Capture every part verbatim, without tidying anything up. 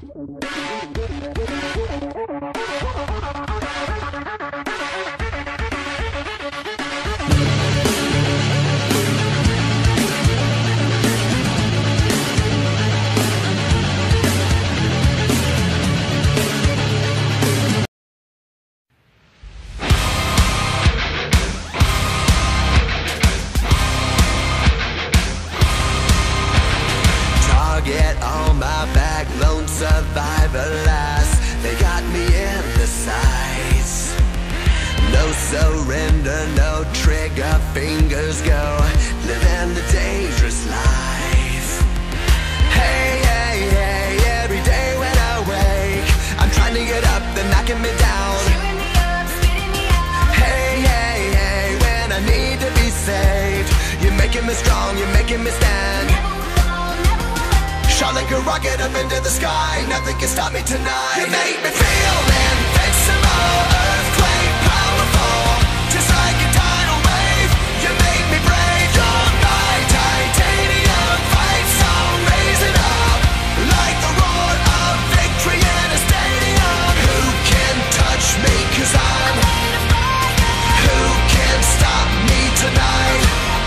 Target on my back, lone survivor last. They got me in the sights. No surrender, no trigger, fingers go. Living the dangerous life. Hey, hey, hey, every day when I wake, I'm trying to get up, they're knocking me down. Chewing me up, spitting me out. Hey, hey, hey, when I need to be saved, you're making me strong, you're making me stand. Shot like a rocket up into the sky, nothing can stop me tonight. You make me feel invincible, earthquake powerful, just like a tidal wave. You make me brave, you're my titanium fight song, raising up like the roar of victory in a stadium. Who can touch me, cause I'm who can stop me tonight?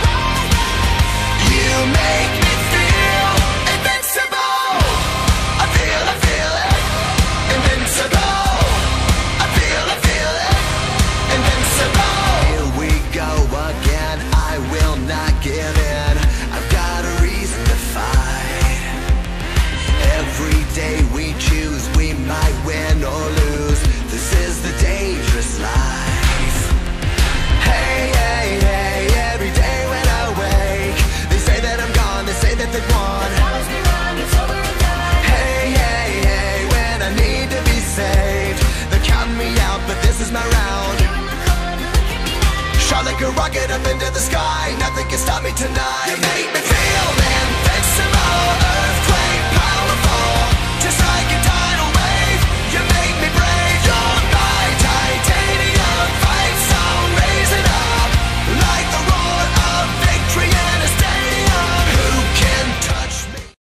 You make me feel invincible. I feel, I feel it. Invincible. I feel, I feel it. Invincible. Here we go again. I will not give in. I've got a reason to fight. Every day we choose, we might win or lose. This is the dangerous life. Hey, hey, hey, every day when I wake, they say that I'm gone, they say that they've won. Follows me around, it's over and done. Hey, hey, hey, when I need to be saved, they're counting me out, but this is my round. You're in the cold, look at me now. Shot like a rocket up into the sky, nothing can stop me tonight. You make me